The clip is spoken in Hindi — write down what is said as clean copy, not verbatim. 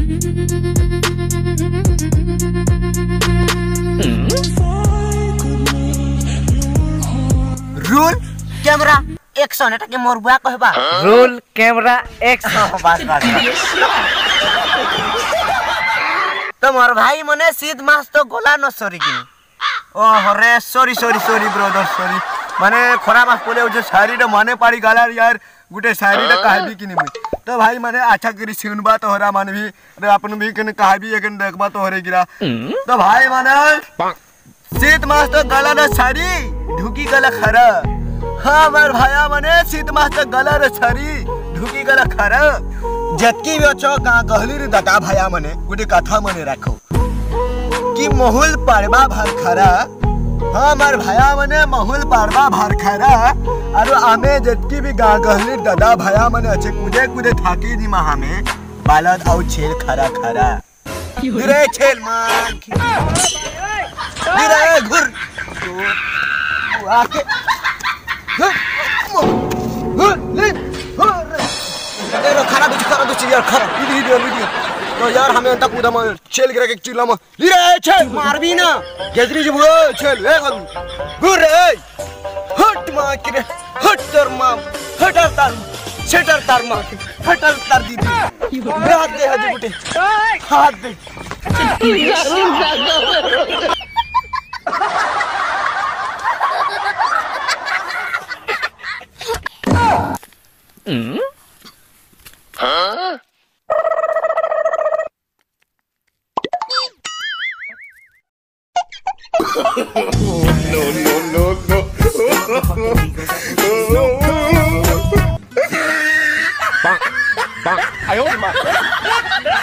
रूल कैमरा एक्शन एटा के मोर बुआ कहबा रोल कैमरा एक्शन बस तो मोर भाई मने सीध मास तो गोला न सरी कि ओ हरे सॉरी ब्रदर सॉरी माने खरा मास बोले जो शायरी रे माने पारी गाला यार गुटे शायरी रे कहबी कि नहीं तो भाई माने अच्छा करी सुनबा तो हरा माने भी रे अपन भी कने कहबी एकन देखबा तो हरे गिरा तो भाई माने सीध मास तो गाला न सारी ढुकी गला खरा हाँ मार भाया मने सीत मास तक गला रे छरी ढुकी गला खरा जत्की भी अच्छो गा गहली रे दादा भाया मने गुटे कथा मने रखो कि महुल पारबा भार खरा हाँ मार भाया मने महुल पारबा भार खरा और आमे जत्की भी गा गहली दादा भाया मने अच्छे कुदे कुदे थाकी दी महा में बालद औ छेल खरा खरा रे छेल मार रे घुर आके खरा यार खरा वीडियो तो यार हमें अंता कूदा में चल गिरा के चिल्ला में रे चल मार भी ना गेजरी जी वो चल ए गुर रे हट मां के हट तर मां हटर तार सेटर तार मां हटर तार दीदी हाथ दे हज बेटे हाथ दे Huh? No. 哎呦我的妈！